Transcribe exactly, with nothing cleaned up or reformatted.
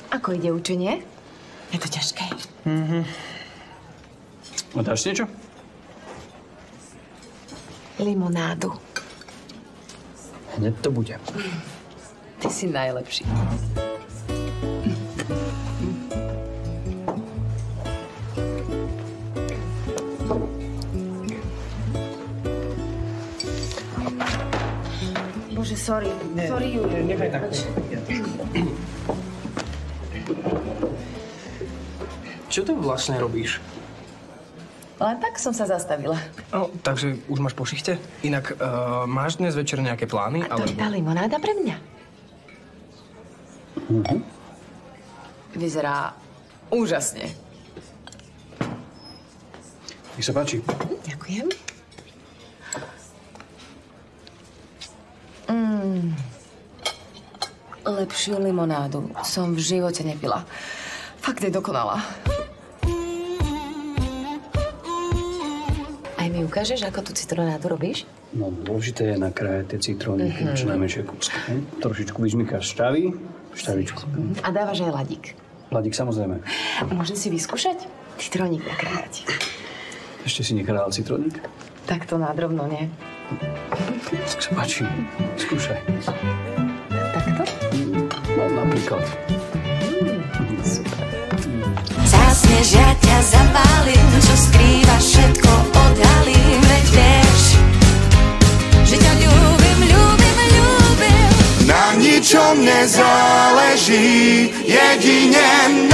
Ako ide učenie? Je to ťažké. Mhm. A dáš niečo? Limonádu. Hneď to bude. Ty si najlepší. Bože, sorry. Nie, sorry, Júli. Nechaj tak. Čo to vlastne robíš? Len tak som sa zastavila. No, takže už máš po šichte? Inak, uh, máš dnes večer nejaké plány? A to je tá limonáda pre mňa. Mhm. Vyzerá úžasne. Nech sa páči. Ďakujem. Mm. Lepšiu limonádu som v živote nepila. Fakt je dokonalá. Aj mi ukážeš, ako tú citronádu robíš? No, dôležité je nakrájať tie citróny, mm-hmm. čo najmenšie kúsky. Hm? Trošičku vyžmykáš štavy, štavičku. Hm? A dávaš aj ladík. Ladík, samozrejme. Môžem si vyskúšať? Citrónik nakrájať. Ešte si nekrájal citrónik? Tak to nádrobno, nie? Tak sa páči. Skúšaj. Takto? No, napríklad. Mm, super. Zásneš, ja ťa zapálim, čo skrývaš, všetko odhalím, veď vieš, že ťa ľúbim, ľúbim, ľúbim. Na ničom nezáleží, jedine